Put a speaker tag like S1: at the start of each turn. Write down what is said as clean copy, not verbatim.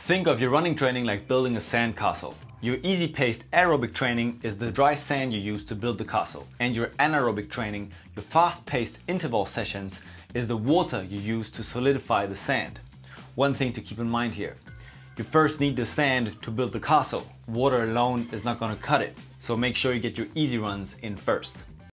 S1: Think of your running training like building a sand castle. Your easy-paced aerobic training is the dry sand you use to build the castle. And your anaerobic training, your fast-paced interval sessions, is the water you use to solidify the sand. One thing to keep in mind here. You first need the sand to build the castle. Water alone is not going to cut it. So make sure you get your easy runs in first.